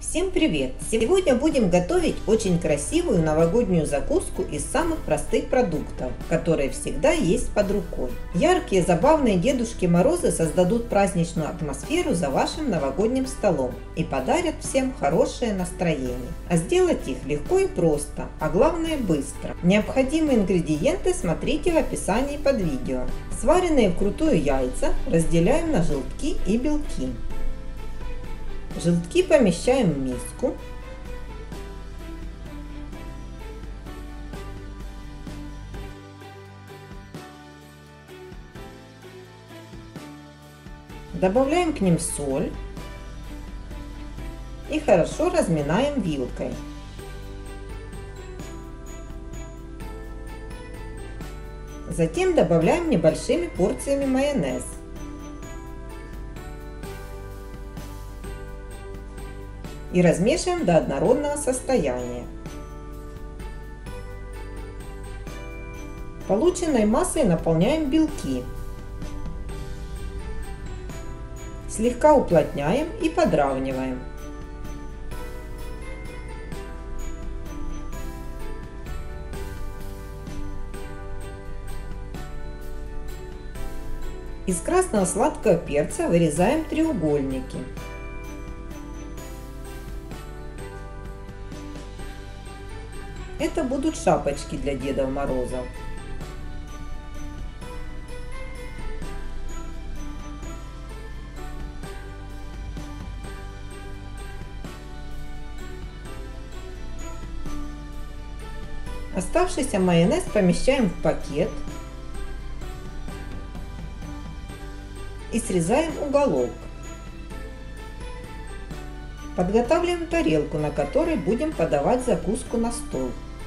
Всем привет! Сегодня будем готовить очень красивую новогоднюю закуску из самых простых продуктов, которые всегда есть под рукой. Яркие, забавные Дедушки Морозы создадут праздничную атмосферу за вашим новогодним столом и подарят всем хорошее настроение. А сделать их легко и просто, а главное быстро. Необходимые ингредиенты смотрите в описании под видео. Сваренные вкрутую яйца разделяем на желтки и белки. Желтки помещаем в миску. Добавляем к ним соль и хорошо разминаем вилкой. Затем добавляем небольшими порциями майонез. И размешиваем до однородного состояния. Полученной массой наполняем белки. Слегка уплотняем и подравниваем. Из красного сладкого перца вырезаем треугольники. Это будут шапочки для Дедов Морозов. Оставшийся майонез помещаем в пакет и срезаем уголок. Подготавливаем тарелку, на которой будем подавать закуску на стол.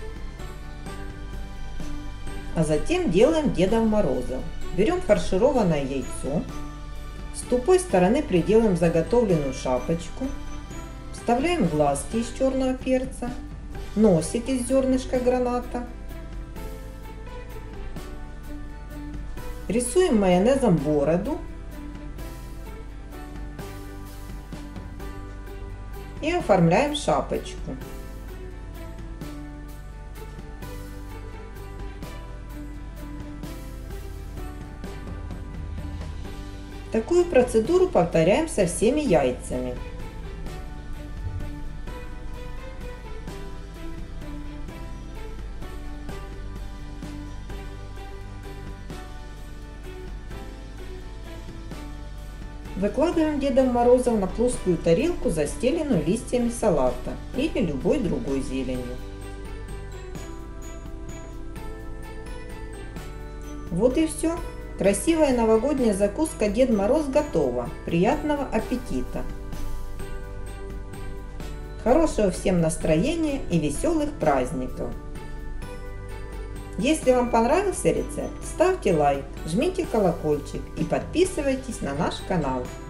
А затем делаем Дедов Морозов. Берем фаршированное яйцо, с тупой стороны приделаем заготовленную шапочку, вставляем глазки из черного перца, носик из зернышка граната, рисуем майонезом бороду и оформляем шапочку. Такую процедуру повторяем со всеми яйцами. Выкладываем Дедов Морозов на плоскую тарелку, застеленную листьями салата или любой другой зеленью. Вот и все. Красивая новогодняя закуска Дед Мороз готова. Приятного аппетита! Хорошего всем настроения и веселых праздников! Если вам понравился рецепт, ставьте лайк, жмите колокольчик и подписывайтесь на наш канал.